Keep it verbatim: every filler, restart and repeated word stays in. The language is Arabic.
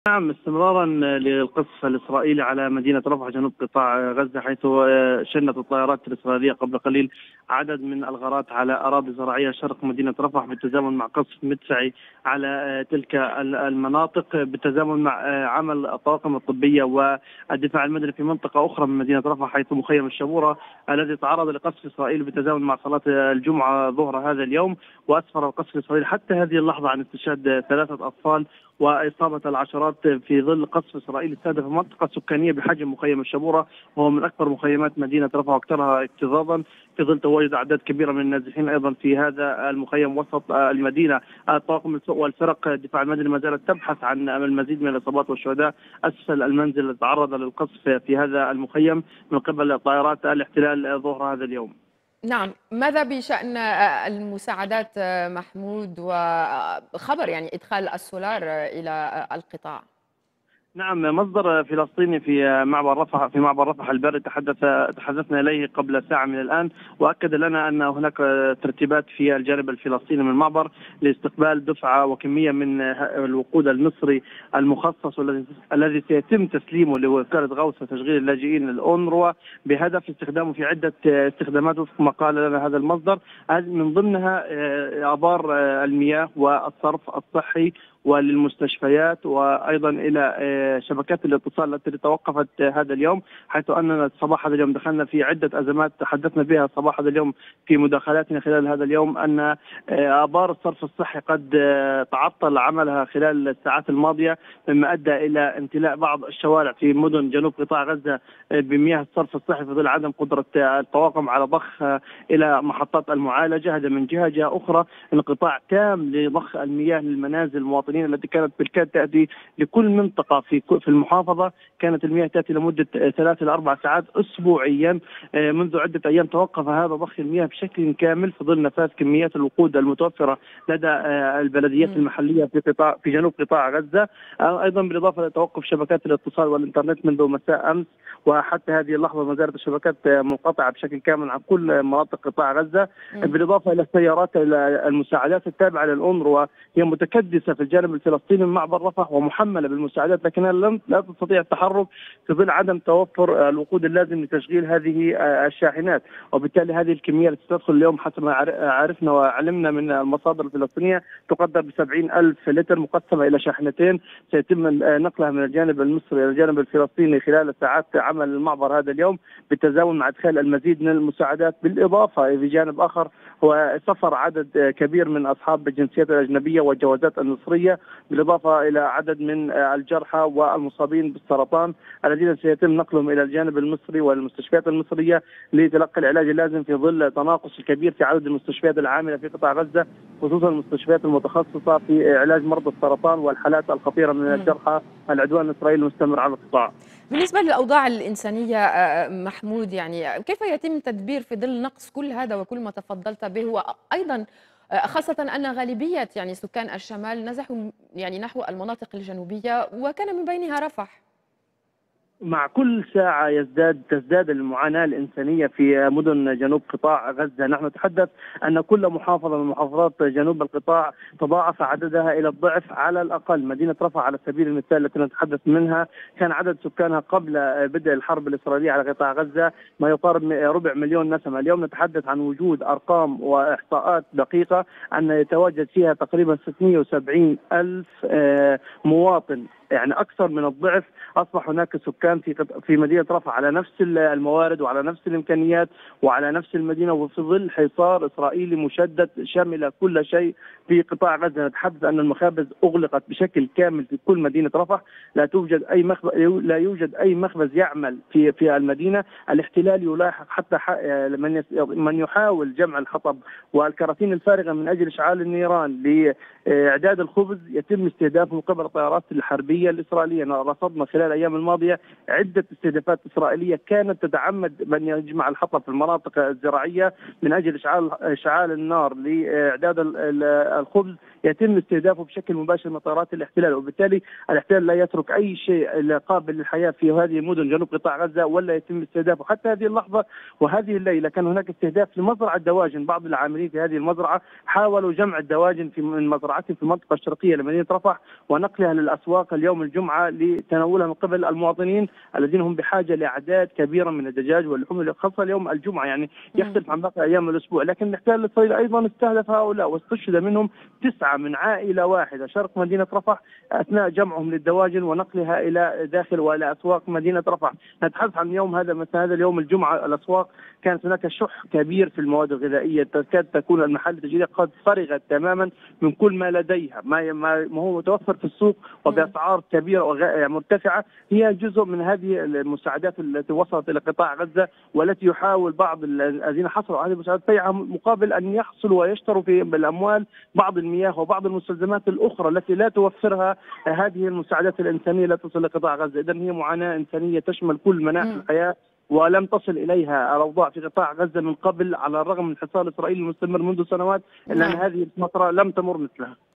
نعم، استمرارا للقصف الإسرائيلي على مدينة رفح جنوب قطاع غزة، حيث شنت الطائرات الإسرائيلية قبل قليل عدد من الغارات على أراضي زراعية شرق مدينة رفح، بالتزامن مع قصف مدفعي على تلك المناطق، بالتزامن مع عمل الطواقم الطبية والدفاع المدني في منطقة أخرى من مدينة رفح، حيث مخيم الشبورة الذي تعرض لقصف إسرائيلي بالتزامن مع صلاة الجمعة ظهر هذا اليوم. وأسفر القصف الإسرائيلي حتى هذه اللحظة عن استشهاد ثلاثة أطفال وإصابة العشرات في ظل قصف إسرائيلي استهدف منطقة سكانية بحجم مخيم الشبورة، وهو من أكبر مخيمات مدينة رفح وأكثرها اكتظاظا، في ظل تواجد أعداد كبيرة من النازحين أيضا في هذا المخيم وسط المدينة. الطاقم والفرق الدفاع المدني ما زالت تبحث عن المزيد من الإصابات والشهداء أسفل المنزل الذي تعرض للقصف في هذا المخيم من قبل طائرات الاحتلال ظهر هذا اليوم. نعم، ماذا بشأن المساعدات محمود وخبر يعني إدخال السولار إلى القطاع؟ نعم، مصدر فلسطيني في معبر رفح في معبر رفح البري تحدث تحدثنا اليه قبل ساعه من الان، واكد لنا ان هناك ترتيبات في الجانب الفلسطيني من المعبر لاستقبال دفعه وكميه من الوقود المصري المخصص والذي الذي سيتم تسليمه لوكاله غوث وتشغيل اللاجئين الأونروا بهدف استخدامه في عده استخدامات وفق ما قال لنا هذا المصدر، من ضمنها ابار المياه والصرف الصحي وللمستشفيات، وايضا الى شبكات الاتصال التي توقفت هذا اليوم، حيث اننا صباح هذا اليوم دخلنا في عده ازمات تحدثنا بها صباح هذا اليوم في مداخلاتنا خلال هذا اليوم، ان ابار الصرف الصحي قد تعطل عملها خلال الساعات الماضيه، مما ادى الى امتلاء بعض الشوارع في مدن جنوب قطاع غزه بمياه الصرف الصحي في ظل عدم قدره الطواقم على ضخ الى محطات المعالجه. هذا من جهه، جهه اخرى انقطاع تام لضخ المياه للمنازل المواطنين التي كانت بالكاد تاتي لكل منطقه في في المحافظه، كانت المياه تاتي لمده ثلاث الى اربع ساعات اسبوعيا. منذ عده ايام توقف هذا ضخ المياه بشكل كامل في ظل نفاذ كميات الوقود المتوفره لدى البلديات المحليه في قطاع في جنوب قطاع غزه، ايضا بالاضافه لتوقف شبكات الاتصال والانترنت منذ مساء امس، وحتى هذه اللحظه ما زالت الشبكات منقطعه بشكل كامل عن كل مناطق قطاع غزه، بالاضافه الى السيارات المساعدات التابعه للأونروا هي متكدسه في الجانب الفلسطيني من معبر رفح ومحمله بالمساعدات، لكنها لم لا تستطيع التحرك في ظل عدم توفر الوقود اللازم لتشغيل هذه الشاحنات، وبالتالي هذه الكميه التي تدخل اليوم حسب ما عرفنا وعلمنا من المصادر الفلسطينيه تقدر بسبعين ألف لتر مقسمه الى شاحنتين سيتم نقلها من الجانب المصري الى الجانب الفلسطيني خلال ساعات عمل المعبر هذا اليوم، بالتزامن مع ادخال المزيد من المساعدات. بالاضافه بجانب اخر هو سفر عدد كبير من اصحاب الجنسيات الاجنبيه والجوازات المصريه، بالاضافه الى عدد من الجرحى والمصابين بالسرطان الذين سيتم نقلهم الى الجانب المصري والمستشفيات المصريه لتلقي العلاج اللازم في ظل تناقص الكبير في عدد المستشفيات العامله في قطاع غزه، خصوصا المستشفيات المتخصصه في علاج مرضى السرطان والحالات الخطيره من الجرحى العدوان الاسرائيلي المستمر على القطاع. بالنسبة للأوضاع الإنسانية محمود، يعني كيف يتم التدبير في ظل نقص كل هذا وكل ما تفضلت به، وأيضا خاصة أن غالبية يعني سكان الشمال نزحوا يعني نحو المناطق الجنوبية وكان من بينها رفح؟ مع كل ساعة يزداد تزداد المعاناة الإنسانية في مدن جنوب قطاع غزة. نحن نتحدث أن كل محافظة من محافظات جنوب القطاع تضاعف عددها إلى الضعف على الأقل. مدينة رفح على سبيل المثال التي نتحدث منها كان عدد سكانها قبل بدء الحرب الإسرائيلية على قطاع غزة ما يقارب ربع مليون نسمة. اليوم نتحدث عن وجود أرقام وإحصاءات دقيقة أن يتواجد فيها تقريبا ستمئة وسبعين ألف مواطن، يعني أكثر من الضعف. أصبح هناك سكان في في مدينة رفح على نفس الموارد وعلى نفس الإمكانيات وعلى نفس المدينة، وفي ظل حصار إسرائيلي مشدد شمل كل شيء في قطاع غزة. نتحدث أن المخابز أغلقت بشكل كامل في كل مدينة رفح، لا توجد أي مخبز لا يوجد أي مخبز يعمل في في المدينة. الاحتلال يلاحق حتى من من يحاول جمع الحطب والكراتين الفارغة من أجل إشعال النيران لإعداد الخبز يتم استهدافه من قبل الطائرات الحربية الإسرائيلية. رصدنا خلال الأيام الماضية عدة استهدافات إسرائيلية كانت تتعمد من يجمع الحطب في المناطق الزراعية من أجل إشعال إشعال النار لإعداد الخبز يتم استهدافه بشكل مباشر من طائرات الاحتلال، وبالتالي الاحتلال لا يترك اي شيء قابل للحياه في هذه المدن جنوب قطاع غزه ولا يتم استهدافه. حتى هذه اللحظه وهذه الليله كان هناك استهداف لمزرعه دواجن، بعض العاملين في هذه المزرعه حاولوا جمع الدواجن في من مزرعتهم في المنطقه الشرقيه لمدينه رفح ونقلها للاسواق اليوم الجمعه لتناولها من قبل المواطنين الذين هم بحاجه لاعداد كبيره من الدجاج واللحوم، خاصه اليوم الجمعه يعني يختلف عن باقي ايام الاسبوع. لكن الاحتلال الاسرائيلي ايضا استهدف هؤلاء واستشهد منهم تسعه من عائله واحده شرق مدينه رفح اثناء جمعهم للدواجن ونقلها الى داخل والى اسواق مدينه رفح. نتحدث عن يوم هذا مثل هذا اليوم الجمعه الاسواق كانت هناك شح كبير في المواد الغذائيه، تكاد تكون المحال التجاريه قد فرغت تماما من كل ما لديها، ما ما هو متوفر في السوق وباسعار كبيره مرتفعه. هي جزء من هذه المساعدات التي وصلت الى قطاع غزه والتي يحاول بعض الذين حصلوا على هذه المساعدات بيعها مقابل ان يحصلوا ويشتروا في بالاموال بعض المياه وبعض المستلزمات الاخرى التي لا توفرها هذه المساعدات الانسانيه لا تصل لقطاع غزه. اذا هي معاناه انسانيه تشمل كل مناحي الحياه ولم تصل اليها الاوضاع في قطاع غزه من قبل على الرغم من حصار اسرائيل المستمر منذ سنوات، الا ان هذه الفتره لم تمر مثلها.